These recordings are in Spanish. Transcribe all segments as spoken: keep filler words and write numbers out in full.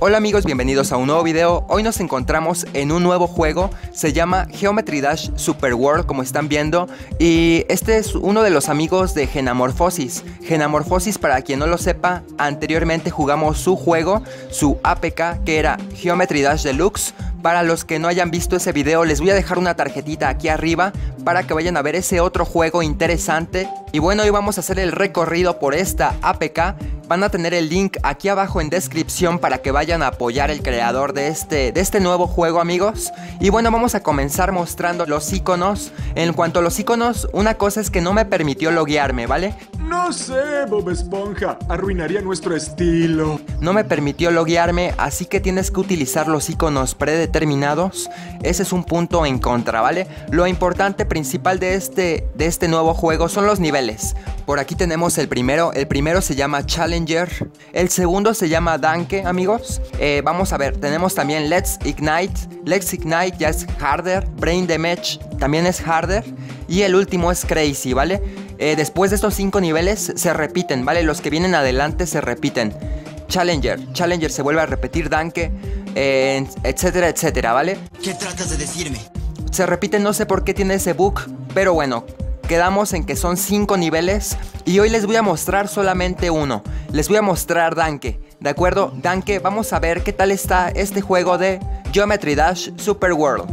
Hola amigos, bienvenidos a un nuevo video. Hoy nos encontramos en un nuevo juego. Se llama Geometry Dash Super World, como están viendo. Y este es uno de los amigos de Genamorphosis. Genamorphosis, para quien no lo sepa, anteriormente jugamos su juego, su A P K, que era Geometry Dash Deluxe. Para los que no hayan visto ese video, les voy a dejar una tarjetita aquí arriba para que vayan a ver ese otro juego interesante. Y bueno, hoy vamos a hacer el recorrido por esta A P K. Van a tener el link aquí abajo en descripción para que vayan a apoyar el creador de este, de este nuevo juego, amigos. Y bueno, vamos a comenzar mostrando los iconos. En cuanto a los iconos, una cosa es que no me permitió loguearme, ¿vale? No sé, Bob Esponja, arruinaría nuestro estilo. No me permitió loguearme, así que tienes que utilizar los iconos predeterminados. Ese es un punto en contra, ¿vale? Lo importante principal de este, de este nuevo juego son los niveles. Por aquí tenemos el primero, el primero se llama Challenger, el segundo se llama Danke, amigos. Eh, vamos a ver, tenemos también Let's Ignite, Let's Ignite ya es Harder, Brain Damage también es Harder y el último es Crazy, ¿vale? Eh, después de estos cinco niveles se repiten, ¿vale? Los que vienen adelante se repiten. Challenger, Challenger se vuelve a repetir, Danke, eh, etcétera, etcétera, ¿vale? ¿Qué tratas de decirme? Se repiten, no sé por qué tiene ese bug, pero bueno. Quedamos en que son cinco niveles y hoy les voy a mostrar solamente uno. Les voy a mostrar Danke, ¿de acuerdo? Danke, vamos a ver qué tal está este juego de Geometry Dash Super World.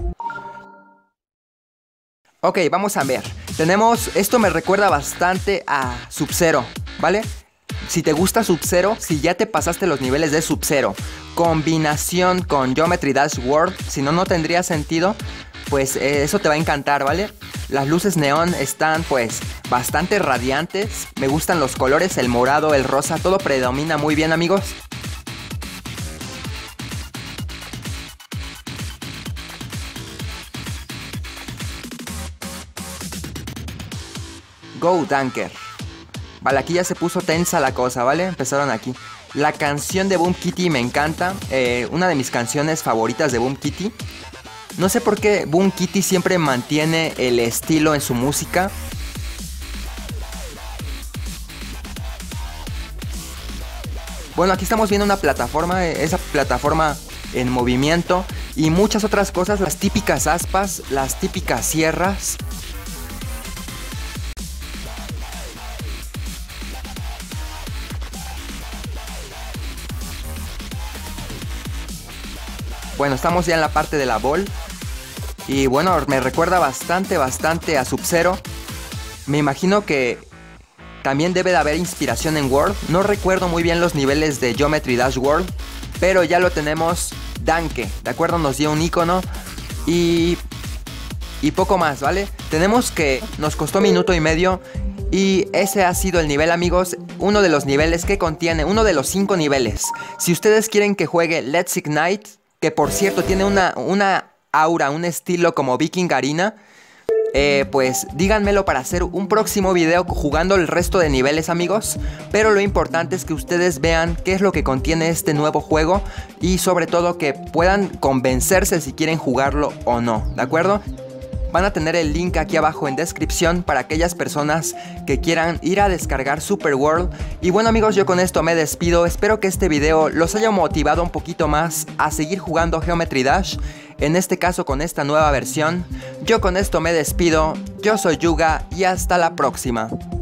Ok, vamos a ver. Tenemos, esto me recuerda bastante a Sub-Zero, ¿vale? Si te gusta Sub-Zero, si ya te pasaste los niveles de Sub-Zero, combinación con Geometry Dash World, si no, no tendría sentido. Pues eh, eso te va a encantar, ¿vale? Las luces neón están pues bastante radiantes. Me gustan los colores, el morado, el rosa, todo predomina muy bien, amigos. Go Danker. Vale, aquí ya se puso tensa la cosa, ¿vale? Empezaron aquí. La canción de Boom Kitty me encanta. Eh, una de mis canciones favoritas de Boom Kitty. No sé por qué Boom Kitty siempre mantiene el estilo en su música. Bueno, aquí estamos viendo una plataforma, esa plataforma en movimiento y muchas otras cosas, las típicas aspas, las típicas sierras. Bueno, estamos ya en la parte de la ball. Y bueno, me recuerda bastante, bastante a Sub-Zero. Me imagino que también debe de haber inspiración en World. No recuerdo muy bien los niveles de Geometry Dash World, pero ya lo tenemos. Danke, ¿de acuerdo? Nos dio un icono y, y poco más, ¿vale? Tenemos que nos costó minuto y medio. Y ese ha sido el nivel, amigos. Uno de los niveles que contiene, uno de los cinco niveles. Si ustedes quieren que juegue Let's Ignite, que por cierto tiene una, una aura, un estilo como Viking Arena, eh, pues díganmelo para hacer un próximo video jugando el resto de niveles, amigos. Pero lo importante es que ustedes vean qué es lo que contiene este nuevo juego y sobre todo que puedan convencerse si quieren jugarlo o no, ¿de acuerdo? Van a tener el link aquí abajo en descripción para aquellas personas que quieran ir a descargar Super World. Y bueno, amigos, yo con esto me despido. Espero que este video los haya motivado un poquito más a seguir jugando Geometry Dash. En este caso con esta nueva versión. Yo con esto me despido. Yo soy Yuga y hasta la próxima.